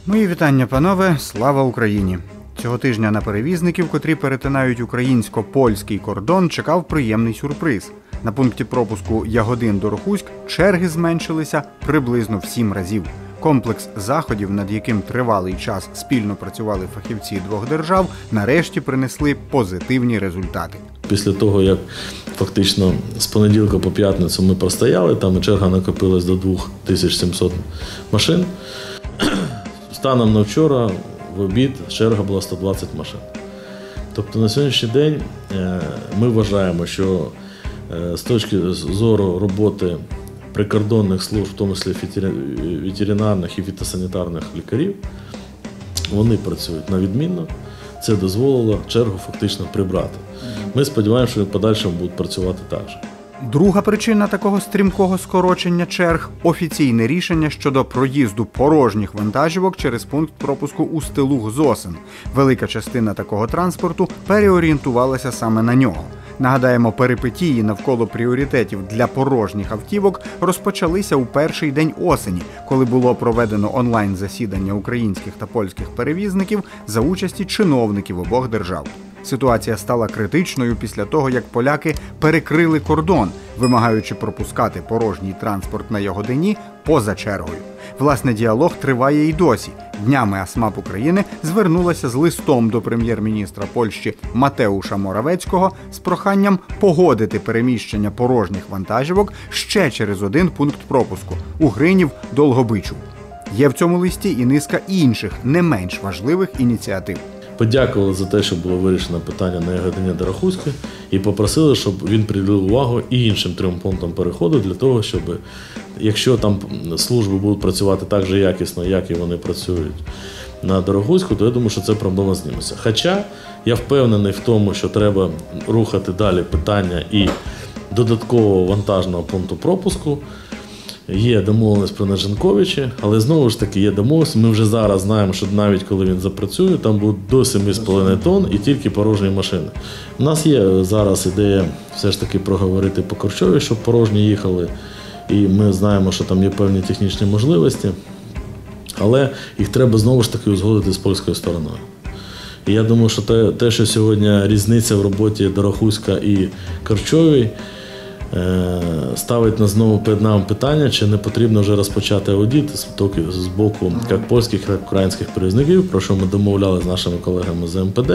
Мої вітання, панове! Слава Україні! Цього тижня на перевізників, котрі перетинають українсько-польський кордон, чекав приємний сюрприз. На пункті пропуску Ягодин-Дорохуськ черги зменшилися приблизно в 7 разів. Комплекс заходів, над яким тривалий час спільно працювали фахівці двох держав, нарешті принесли позитивні результати. Після того, як фактично з понеділка по п'ятницю ми простояли, там черга накопилась до 2700 машин. Станом на вчора, в обід, черга була 120 машин. Тобто на сьогоднішній день ми вважаємо, що з точки зору роботи прикордонних служб, в тому числі ветеринарних і фітосанітарних лікарів, вони працюють на відмінно. Це дозволило чергу фактично прибрати. Ми сподіваємося, що в подальшому будуть працювати так же. Друга причина такого стрімкого скорочення черг – офіційне рішення щодо проїзду порожніх вантажівок через пункт пропуску Устилуг-Зосин. Велика частина такого транспорту переорієнтувалася саме на нього. Нагадаємо, перипетії навколо пріоритетів для порожніх автівок розпочалися у перший день осені, коли було проведено онлайн-засідання українських та польських перевізників за участі чиновників обох держав. Ситуація стала критичною після того, як поляки перекрили кордон, вимагаючи пропускати порожній транспорт на Ягодині поза чергою. Власне, діалог триває і досі. Днями АСМАП України звернулася з листом до прем'єр-міністра Польщі Матеуша Моравецького з проханням погодити переміщення порожніх вантажівок ще через один пункт пропуску – у Гринів-Долгобичу. Є в цьому листі і низка інших, не менш важливих ініціатив. Подякували за те, що було вирішено питання на Ягодині-Дорохуську і попросили, щоб він приділив увагу і іншим 3 пунктам переходу для того, щоб, якщо там служби будуть працювати так же якісно, як і вони працюють на Дорохуську, то я думаю, що це проблема зніметься. Хоча я впевнений в тому, що треба рухати далі питання і додаткового вантажного пункту пропуску. Є домовленість про Нежанковичі, але знову ж таки є домовленість. Ми вже зараз знаємо, що навіть коли він запрацює, там буде до 7,5 тонн і тільки порожні машини. У нас є зараз ідея все ж таки проговорити по Корчові, щоб порожні їхали. І ми знаємо, що там є певні технічні можливості, але їх треба знову ж таки узгодити з польською стороною. І я думаю, що те, що сьогодні різниця в роботі Дорохуська і Корчовій, ставить знову перед нами питання, чи не потрібно вже розпочати аудит з боку як польських, так і українських перевізників, про що ми домовляли з нашими колегами з МПД.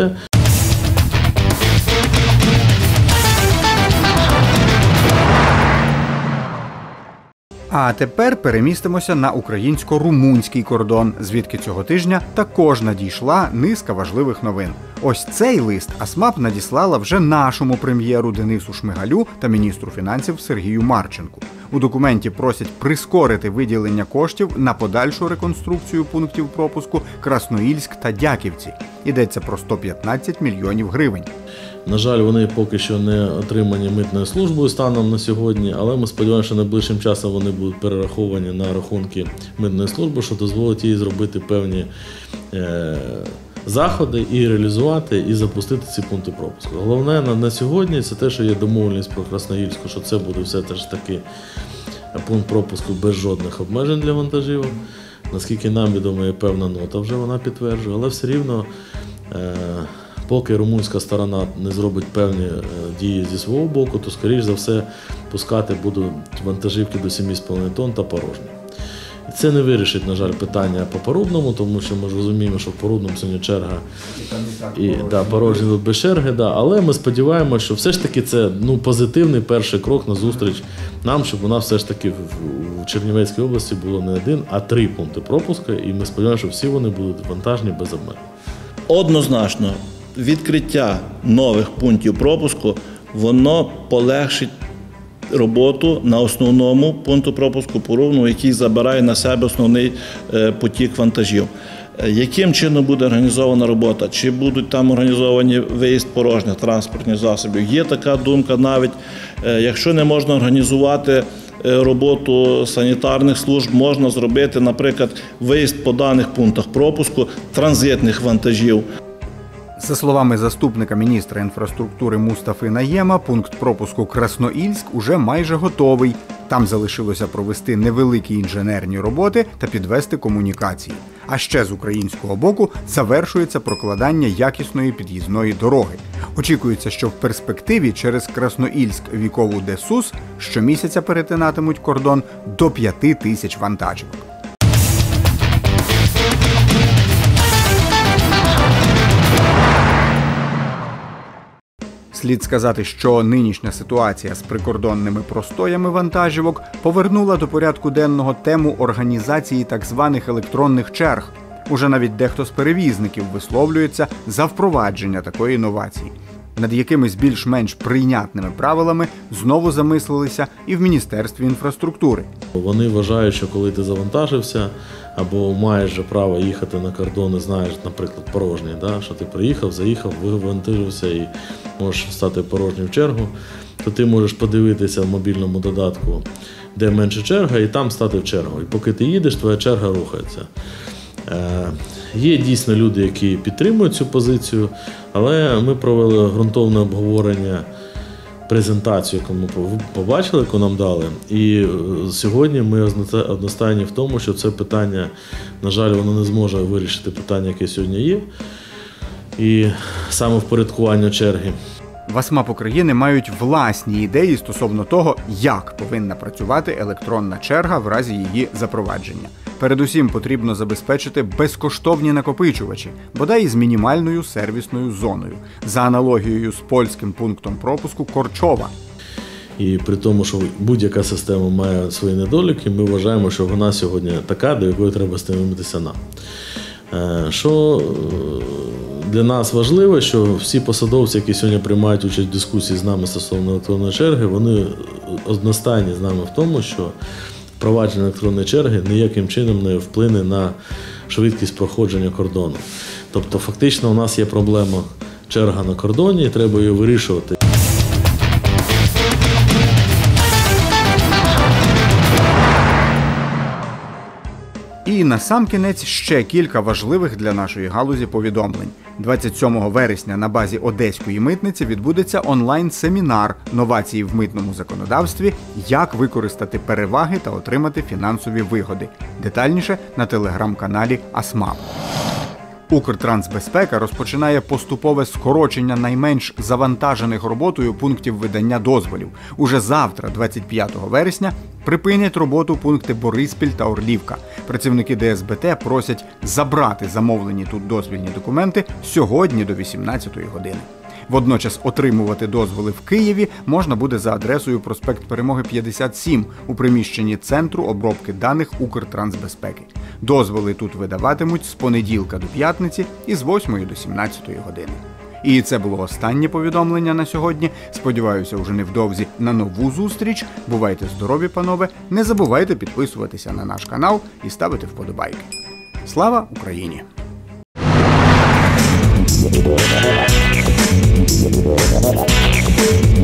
А тепер перемістимося на українсько-румунський кордон, звідки цього тижня також надійшла низка важливих новин. Ось цей лист АСМАП надіслала вже нашому прем'єру Денису Шмигалю та міністру фінансів Сергію Марченку. У документі просять прискорити виділення коштів на подальшу реконструкцію пунктів пропуску Красноїльськ та Дяківці. Йдеться про 115 мільйонів гривень. На жаль, вони поки що не отримані митною службою станом на сьогодні, але ми сподіваємося, що найближчим часом вони будуть перераховані на рахунки митної служби, що дозволить їй зробити певні заходи і реалізувати, і запустити ці пункти пропуску. Головне на сьогодні це те, що є домовленість про Красноїльську, що це буде все теж таки пункт пропуску без жодних обмежень для вантажівок. Наскільки нам відомо, є певна нота, вже вона підтверджує, але все рівно поки румунська сторона не зробить певні дії зі свого боку, то, скоріш за все, пускати будуть вантажівки до 7,5 тонн та порожні. І це не вирішить, на жаль, питання по Порубному, тому що ми ж розуміємо, що в Порубному сьогодні черга і порожні тут без черги, але ми сподіваємося, що все ж таки це позитивний перший крок на зустріч нам, щоб у нас все ж таки в Чернівецькій області було не 1, а 3 пункти пропуску, і ми сподіваємося, що всі вони будуть вантажні без обмежень. Однозначно, відкриття нових пунктів пропуску, воно полегшить роботу на основному пункту пропуску Порубному, який забирає на себе основний потік вантажів. Яким чином буде організована робота? Чи будуть там організовані виїзд порожніх транспортних засобів? Є така думка навіть, якщо не можна організувати роботу санітарних служб, можна зробити, наприклад, виїзд по даних пунктах пропуску транзитних вантажів. За словами заступника міністра інфраструктури Мустафи Наєма, пункт пропуску Красноїльськ уже майже готовий. Там залишилося провести невеликі інженерні роботи та підвести комунікації. А ще з українського боку завершується прокладання якісної під'їзної дороги. Очікується, що в перспективі через Красноїльськ-Вікову ДСУС щомісяця перетинатимуть кордон до 5000 вантажівок. Слід сказати, що нинішня ситуація з прикордонними простоями вантажівок повернула до порядку денного тему організації так званих електронних черг. Уже навіть дехто з перевізників висловлюється за впровадження такої інновації. Над якимись більш-менш прийнятними правилами знову замислилися і в Міністерстві інфраструктури. Вони вважають, що коли ти завантажився або маєш же право їхати на кордон і знаєш, наприклад, порожній, що ти приїхав, заїхав, вивантажився і можеш стати порожнім в чергу, то ти можеш подивитися в мобільному додатку, де менше черга, і там стати в чергу. І поки ти їдеш, твоя черга рухається. Є дійсно люди, які підтримують цю позицію, але ми провели ґрунтовне обговорення, презентацію, яку ми побачили, яку нам дали. І сьогодні ми одностайні в тому, що це питання, на жаль, воно не зможе вирішити питання, яке сьогодні є, і саме впорядкування черги. В АСМАП України мають власні ідеї стосовно того, як повинна працювати електронна черга в разі її запровадження. Передусім потрібно забезпечити безкоштовні накопичувачі, бодай із мінімальною сервісною зоною, за аналогією з польським пунктом пропуску Корчова. І при тому, що будь-яка система має свої недоліки, ми вважаємо, що вона сьогодні така, до якої треба стремитися нам. Що для нас важливо, що всі посадовці, які сьогодні приймають участь в дискусії з нами стосовно електронної черги, вони одностайні з нами в тому, що впровадження електронної черги ніяким чином не вплине на швидкість проходження кордону. Тобто фактично у нас є проблема черга на кордоні і треба її вирішувати. І насамкінець ще кілька важливих для нашої галузі повідомлень. 27 вересня на базі Одеської митниці відбудеться онлайн-семінар «Новації в митному законодавстві. Як використати переваги та отримати фінансові вигоди». Детальніше на телеграм-каналі АСМАП. Укртрансбезпека розпочинає поступове скорочення найменш завантажених роботою пунктів видання дозволів. Уже завтра, 25 вересня, припинять роботу пункти Бориспіль та Орлівка. Працівники ДСБТ просять забрати замовлені тут дозвільні документи сьогодні до 18-ї години. Водночас отримувати дозволи в Києві можна буде за адресою проспект Перемоги 57 у приміщенні Центру обробки даних Укртрансбезпеки. Дозволи тут видаватимуть з понеділка до п'ятниці і з 8 до 17 години. І це було останнє повідомлення на сьогодні. Сподіваюся, уже невдовзі на нову зустріч. Бувайте здорові, панове. Не забувайте підписуватися на наш канал і ставити вподобайки. Слава Україні! We'll be right back.